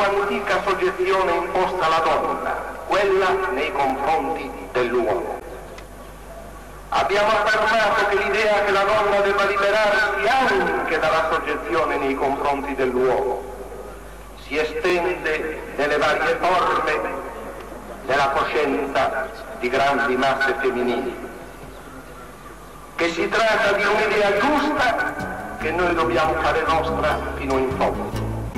antica soggezione imposta alla donna, quella nei confronti dell'uomo. Abbiamo affermato che l'idea che la donna debba liberarsi anche dalla soggezione nei confronti dell'uomo si estende nelle varie forme della coscienza di grandi masse femminili, che si tratta di un'idea giusta che noi dobbiamo fare nostra fino in fondo.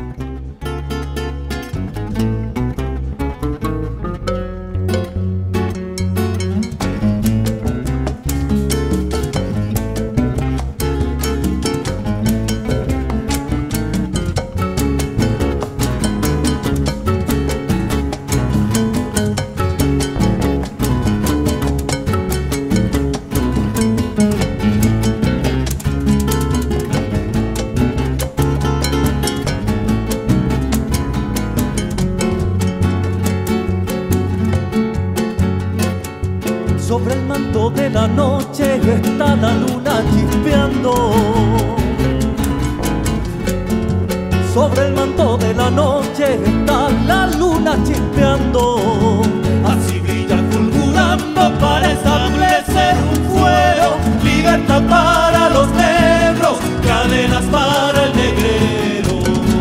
Sobre el manto de la noche está la luna chispeando. Sobre el manto de la noche está la luna chispeando. Así brilla fulgurando para establecer un fuego. Libertad para los negros, cadenas para el negrero.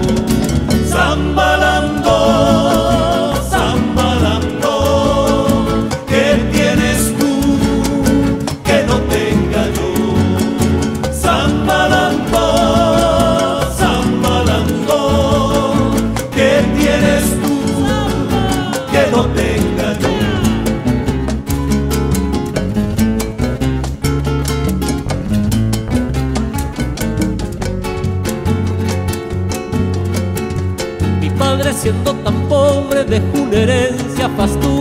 Zambalando, zambalando, ¿qué tienes tú que no tenga yo? Zambalando, zambalando, ¿qué tienes tú que no tenga yo? Mi padre, siendo tan pobre, dejó una herencia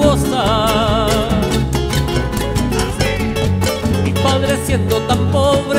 fastuosa. Mi padre, siendo tan pobre,